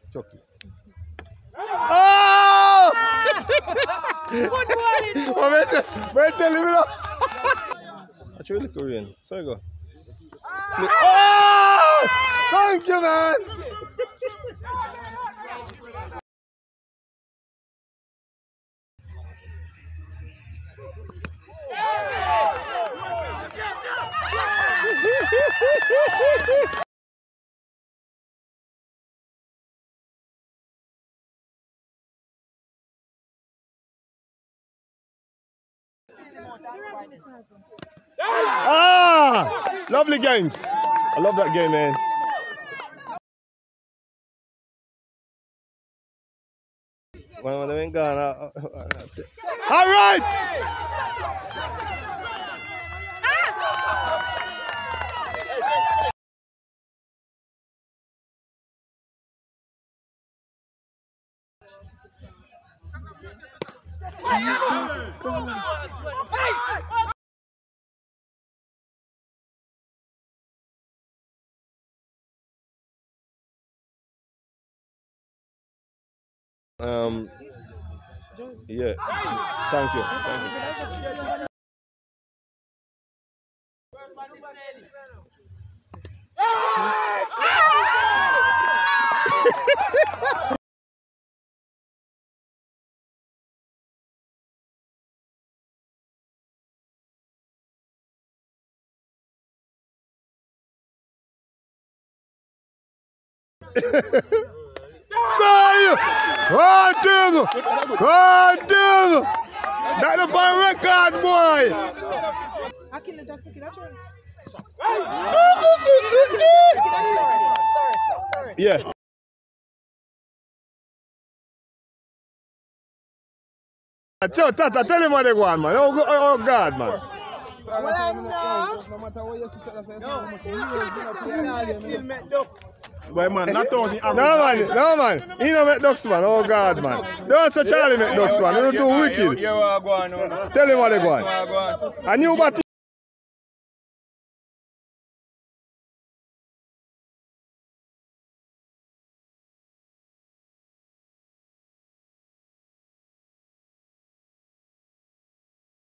Chucky. Oh! Wait, tell him now. That's really Korean. So you go. Oh! Thank you, man. Ah! Lovely games. I love that game, man. When they ain't gone, all right! Jesus Christ. Yeah. Thank you. Thank you. God damn! God damn! That's a bad record, boy! I can just pick it up. Sorry. Yeah. Tata, tell him what they want, man. Oh God, man. Well, I know. No matter what you say, still make ducks. But man, not all the average. No man. He don't make ducks, man. Oh God, man. Don't say Charlie make ducks, man. He don't do wicked. Tell him what they want. And you